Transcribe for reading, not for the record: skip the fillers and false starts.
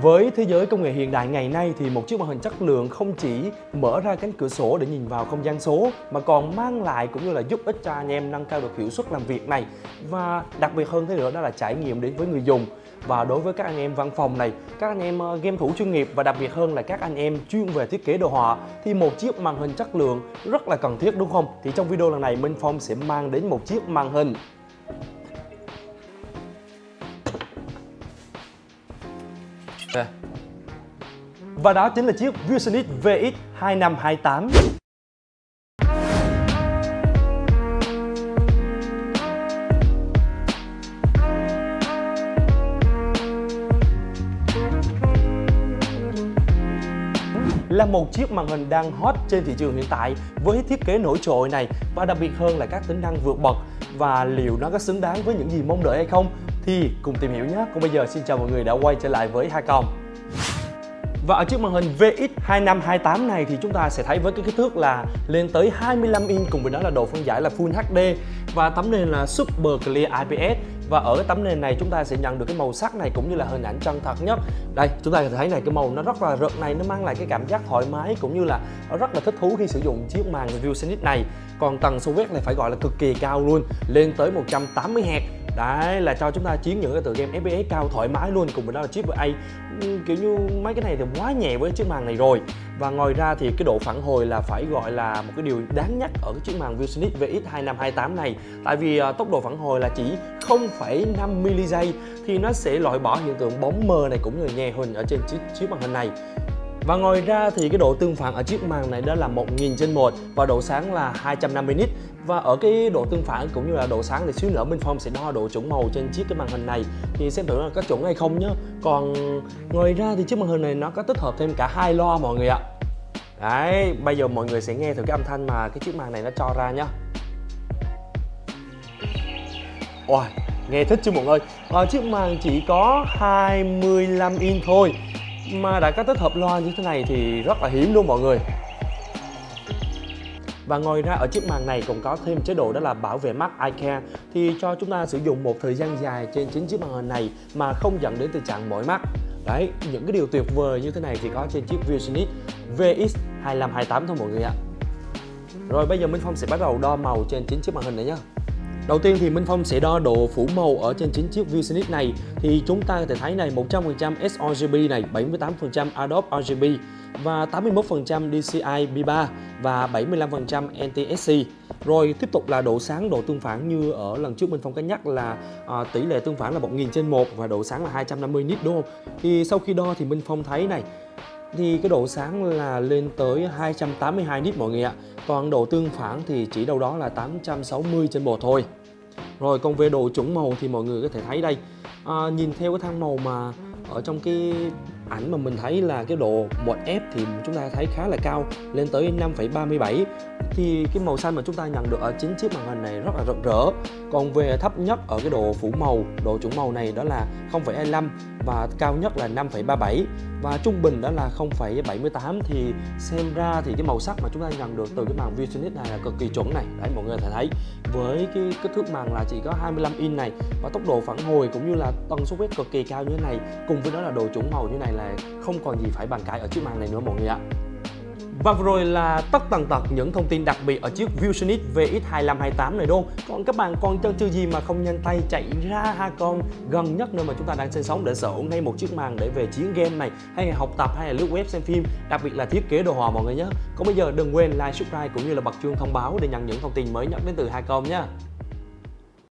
Với thế giới công nghệ hiện đại ngày nay thì một chiếc màn hình chất lượng không chỉ mở ra cánh cửa sổ để nhìn vào không gian số mà còn mang lại cũng như là giúp ích cho anh em nâng cao được hiệu suất làm việc này, và đặc biệt hơn thế nữa đó là trải nghiệm đến với người dùng. Và đối với các anh em văn phòng này, các anh em game thủ chuyên nghiệp và đặc biệt hơn là các anh em chuyên về thiết kế đồ họa thì một chiếc màn hình chất lượng rất là cần thiết, đúng không? Thì trong video lần này Minh Phong sẽ mang đến một chiếc màn hình và đó chính là chiếc ViewSonic VX2528. Là một chiếc màn hình đang hot trên thị trường hiện tại với thiết kế nổi trội này và đặc biệt hơn là các tính năng vượt bậc. Và liệu nó có xứng đáng với những gì mong đợi hay không thì cùng tìm hiểu nhé. Còn bây giờ xin chào mọi người đã quay trở lại với Hacom. Và ở chiếc màn hình VX2528 này thì chúng ta sẽ thấy với cái kích thước là lên tới 25 inch, cùng với đó là độ phân giải là Full HD và tấm nền là Super Clear IPS. Và ở cái tấm nền này chúng ta sẽ nhận được cái màu sắc này cũng như là hình ảnh chân thật nhất. Đây, chúng ta có thể thấy này, cái màu nó rất là rực này, nó mang lại cái cảm giác thoải mái cũng như là nó rất là thích thú khi sử dụng chiếc màn ViewSonic này. Còn tần số quét này phải gọi là cực kỳ cao luôn, lên tới 180 Hz. Đấy là cho chúng ta chiến những cái tựa game FPS cao thoải mái luôn, cùng với đó là chip A. Kiểu như mấy cái này thì quá nhẹ với chiếc màn này rồi. Và ngoài ra thì cái độ phản hồi là phải gọi là một cái điều đáng nhắc ở cái chiếc màn ViewSonic VX2528 này. Tại vì tốc độ phản hồi là chỉ 0,5 ms thì nó sẽ loại bỏ hiện tượng bóng mờ này cũng như là nhè hình ở trên chiếc màn hình này. Và ngoài ra thì cái độ tương phản ở chiếc màn này đó là 1000/1 và độ sáng là 250 nits. Và ở cái độ tương phản cũng như là độ sáng thì xíu nữa Minh Phong sẽ đo độ chuẩn màu trên chiếc cái màn hình này thì xem thử là có chuẩn hay không nhé. Còn ngoài ra thì chiếc màn hình này nó có tích hợp thêm cả 2 loa mọi người ạ. Đấy, bây giờ mọi người sẽ nghe thử cái âm thanh mà cái chiếc màn này nó cho ra nhá. Ôi, nghe thích chưa mọi người? Chiếc màn chỉ có 25 inch thôi mà đã có tích hợp loa như thế này thì rất là hiếm luôn mọi người. Và ngoài ra ở chiếc màn này còn có thêm chế độ đó là bảo vệ mắt Eye Care, thì cho chúng ta sử dụng một thời gian dài trên chính chiếc màn hình này mà không dẫn đến tình trạng mỏi mắt. Đấy, những cái điều tuyệt vời như thế này thì có trên chiếc ViewSonic VX2528 thôi mọi người ạ. Rồi bây giờ Minh Phong sẽ bắt đầu đo màu trên chính chiếc màn hình này nhé. Đầu tiên thì Minh Phong sẽ đo độ phủ màu ở trên chính chiếc ViewSonic này, thì chúng ta có thể thấy này 100% sRGB này, 78% Adobe RGB và 81% DCI B3 và 75% NTSC. Rồi tiếp tục là độ sáng, độ tương phản như ở lần trước Minh Phong có nhắc là tỷ lệ tương phản là 1000/1 và độ sáng là 250 nits đúng không? Thì sau khi đo thì Minh Phong thấy này thì cái độ sáng là lên tới 282 nits mọi người ạ. Còn độ tương phản thì chỉ đâu đó là 860/1 thôi. Rồi còn về độ chuẩn màu thì mọi người có thể thấy đây, nhìn theo cái thang màu mà ở trong cái ảnh mà mình thấy là cái độ 1F thì chúng ta thấy khá là cao, lên tới 5,37. Thì cái màu xanh mà chúng ta nhận được ở chính chiếc màn hình này rất là rực rỡ. Còn về thấp nhất ở cái độ phủ màu, độ chuẩn màu này đó là 0,25 và cao nhất là 5,37 và trung bình đó là 0,78. Thì xem ra thì cái màu sắc mà chúng ta nhận được từ cái màn ViewSonic này là cực kỳ chuẩn này. Đấy, mọi người có thể thấy với cái kích thước màn là chỉ có 25 inch này và tốc độ phản hồi cũng như là tần số quét cực kỳ cao như thế này, cùng với đó là độ chuẩn màu như này là không còn gì phải bàn cãi ở chiếc màn này nữa mọi người ạ. Và vừa rồi là tất tần tật những thông tin đặc biệt ở chiếc ViewSonic VX2528 này đâu. Còn các bạn còn chân chưa gì mà không nhanh tay chạy ra Hacom gần nhất nơi mà chúng ta đang sinh sống để sở hữu ngay một chiếc màn để về chiến game này, hay là học tập, hay là lướt web xem phim, đặc biệt là thiết kế đồ họa mọi người nhé. Còn bây giờ đừng quên like, subscribe cũng như là bật chuông thông báo để nhận những thông tin mới nhất đến từ Hacom nhé.